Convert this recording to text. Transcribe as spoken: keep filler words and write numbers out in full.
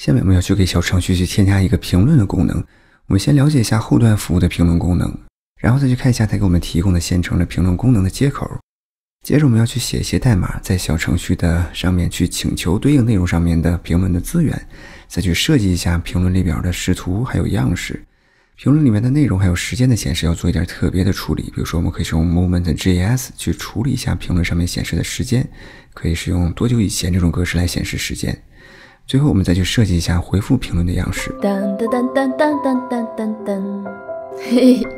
下面我们要去给小程序去添加一个评论的功能。我们先了解一下后端服务的评论功能，然后再去看一下它给我们提供的现成的评论功能的接口。接着我们要去写一些代码，在小程序的上面去请求对应内容上面的评论的资源，再去设计一下评论列表的视图还有样式。评论里面的内容还有时间的显示要做一点特别的处理，比如说我们可以使用 moment.js 去处理一下评论上面显示的时间，可以使用多久以前这种格式来显示时间。最后我们再去设计一下回复评论的样式。 噔噔噔噔噔噔噔噔噔，嘿嘿。